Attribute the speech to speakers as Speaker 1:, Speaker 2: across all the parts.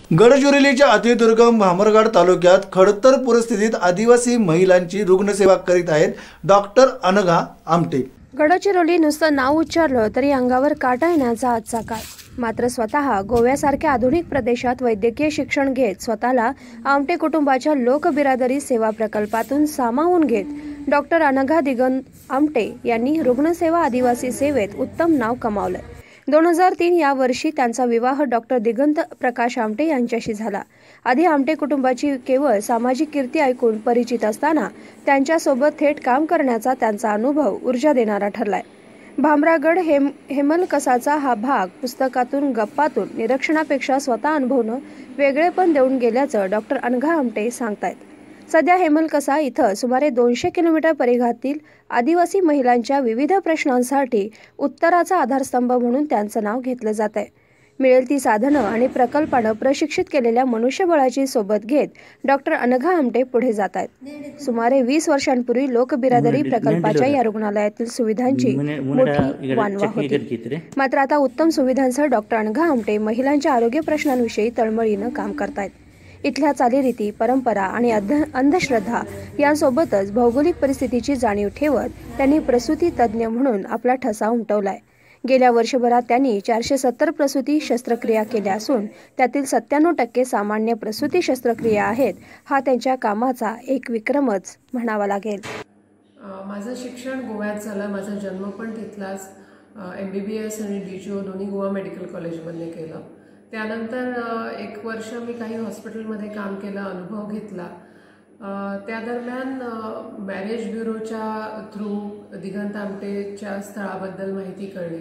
Speaker 1: गडचिरोलीच्या अतिदुर्गम भामरगड तालुक्यात खडतर परिस्थितीत आदिवासी महिलांची रुग्णसेवा करीत आहेत डॉक्टर अनघा आमटे।
Speaker 2: गडचिरोली नुसतं नाव उच्चारलं तरी अंगावर काटा येण्याचा आजचा काळ। मात्र स्वतः गोव्यासारख्या आधुनिक प्रदेशात वैद्यकीय शिक्षण घेत स्वतःला आमटे कुटुंबाच्या लोकबिरादरी सेवा प्रकल्पातून सामावून घेत डॉक्टर अनघा दिगंत आमटे यांनी रुग्णसेवा आदिवासी सेवेत उत्तम नाव कमावलं। 2003 या वर्षी त्यांचा विवाह डॉक्टर दिगंत प्रकाश आमटे यांच्याशी झाला। आधी आमटे कुटुंबाची केवळ सामाजिक कीर्ती ऐकून परिचित असताना त्यांच्यासोबत थेट काम करण्याचा त्यांचा अनुभव ऊर्जा देणारा ठरलाय। भामरागड हेमलकसाचा हा भाग पुस्तकातून गप्पातून निरीक्षणापेक्षा स्वतः अनुभवणं वेगळेपण देऊन गेल्याचं डॉक्टर अनघा आमटे सांगतायत। सध्या हेमलकसा इथं सुमारे 200 किलोमीटर परिघातील आदिवासी महिलांच्या विविध प्रश्नांसाठी उत्तराचा आधारस्तंभ म्हणून त्यांचं नाव घेतलं जात आहे। मिळेल ती साधनं आणि प्रकल्पानं प्रशिक्षित केलेल्या मनुष्यबळाची सोबत घेत डॉक्टर अनघा आमटे पुढे जात आहेत। सुमारे 20 वर्षांपूर्वी लोकबिरादरी प्रकल्पाच्या या रुग्णालयातील सुविधांची मोठी वानवा होती। मात्र आता उत्तम सुविधांसह डॉक्टर अनघा आमटे महिलांच्या आरोग्य प्रश्नांविषयी तळमळीनं काम करतायत। इथल्या चालीरीती, परंपरा आणि अंधश्रद्धा यांसोबतच भौगोलिक परिस्थितीची जाणीव ठेवत त्यांनी प्रसूती तज्ज्ञ म्हणून आपला ठसा उमटवलाय। गेल्या वर्षभरात त्यांनी 470 प्रसूती शस्त्रक्रिया केल्या असून त्यातील 97% सामान्य प्रसूती शस्त्रक्रिया आहेत। हा त्यांच्या कामाचा एक विक्रमच म्हणावा लागेल।
Speaker 3: माझं शिक्षण गोव्यात झालं। माझा जन्म पण तिथलाच MBBS आणि DGO दोन्ही गोवा मेडिकल कॉलेजमध्ये केलं। त्यानंतर 1 वर्ष मी काही हॉस्पिटलमध्ये काम केलं, अनुभव घेतला। त्या दरम्यान मॅरेज ब्युरोच्या थ्रू दिगंत आमटेच्या स्थळाबद्दल माहिती कळली।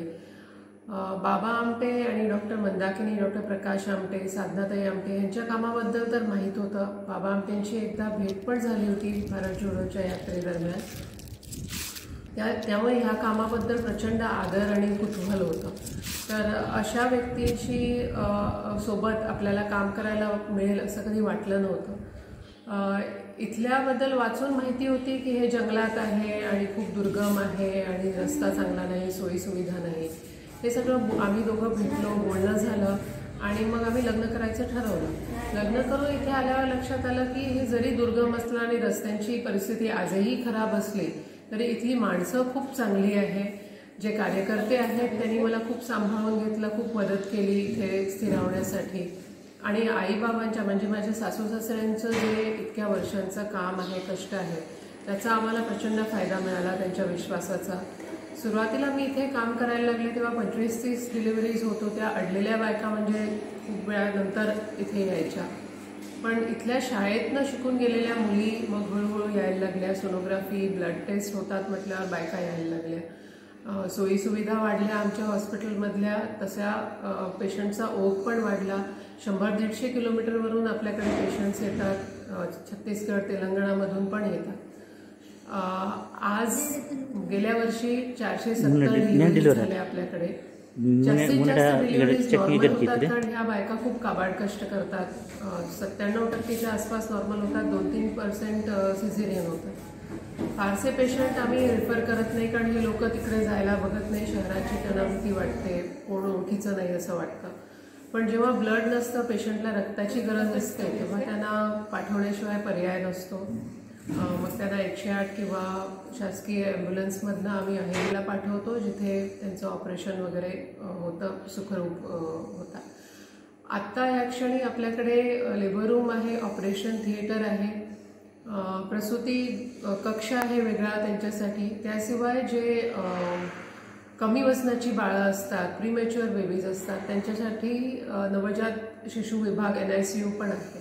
Speaker 3: बाबा आमटे आणि डॉक्टर मंदाकिनी, डॉक्टर प्रकाश आमटे, साधनाताई आमटे यांच्या कामाबद्दल तर माहीत होतं। बाबा आमटेंची एकदा भेट पण झाली होती भारत जोडोच्या यात्रेदरम्यान। त्यामुळे ह्या कामाबद्दल प्रचंड आदर आणि कुतूहल होतं। तर अशा व्यक्तींची सोबत आपल्याला काम करायला मिळेल असं कधी वाटलं नव्हतं। इथल्याबद्दल वाचून माहिती होती की हे जंगलात आहे आणि खूप दुर्गम आहे आणि रस्ता चांगला नाही, सोयीसुविधा नाही। हे सगळं आम्ही दोघं भेटलो, बोलणं झालं आणि मग आम्ही लग्न करायचं ठरवलं। लग्न करून इथे आल्यावर लक्षात आलं की हे जरी दुर्गम असलं आणि रस्त्यांची परिस्थिती आजही खराब असली तरी इथली माणसं खूप चांगली आहे। जे कार्यकर्ते आहेत त्यांनी मला खूप सांभाळून घेतलं, खूप मदत केली इथे स्थिरावण्यासाठी। आणि आईबाबांच्या म्हणजे माझ्या सासू सासऱ्यांचं जे इतक्या वर्षांचं काम आहे, कष्ट आहे, त्याचा आम्हाला प्रचंड फायदा मिळाला, त्यांच्या विश्वासाचा। सुरुवातीला मी इथे काम करायला लागले तेव्हा 25-30 डिलिव्हरीज होत होत्या। अडलेल्या बायका म्हणजे खूप वेळानंतर इथे यायच्या। पण इथल्या शाळेतनं शिकून गेलेल्या मुली मग हळूहळू यायला लागल्या। सोनोग्राफी, ब्लड टेस्ट होतात म्हटल्यावर बायका यायला लागल्या। सोयीसुविधा वाढल्या आमच्या हॉस्पिटलमधल्या, तशा पेशंटचा ओघ पण वाढला। 100-150 किलोमीटरवरून आपल्याकडे पेशंट्स येतात। छत्तीसगड, तेलंगणामधून पण येतात। आज गेल्या वर्षी 470 डिलिव्हरीज झाल्या आपल्याकडे। जास्तीत जास्त डिलिव्हरीज नॉर्मल होतात कारण ह्या बायका खूप काबाड कष्ट करतात। 97% आसपास नॉर्मल होतात, 2-3% सिझेरियन होतात। फारसे पेशंट आम्ही रेफर करत नाही कारण हे लोक तिकडे जायला बघत नाही, शहराची त्यांना भीती वाटते, कोण ओळखीचं नाही असं वाटतं। पण जेव्हा ब्लड नसतं, पेशंटला रक्ताची गरज असते, तेव्हा त्यांना पाठवण्याशिवाय पर्याय नसतो। मग त्यांना 108 किंवा शासकीय ॲम्ब्युलन्समधनं आम्ही अहेरीला पाठवतो, जिथे त्यांचं ऑपरेशन वगैरे होतं, सुखरूप होतं। आत्ता या क्षणी आपल्याकडे लेबर रूम आहे, ऑपरेशन थिएटर आहे, प्रसूती कक्ष आहे वेगळा त्यांच्यासाठी। त्याशिवाय जे कमी वजनाची बाळं असतात, प्रीमॅच्युअर बेबीज असतात, त्यांच्यासाठी नवजात शिशु विभाग NICU पण आहे।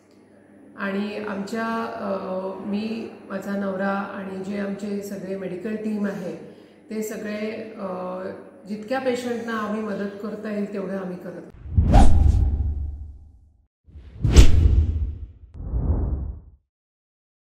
Speaker 3: आणि आमच्या मी, माझा नवरा आणि जे आमचे सगळे मेडिकल टीम आहे ते सगळे जितक्या पेशंटना आम्ही मदत करता येईल तेवढं आम्ही करतो।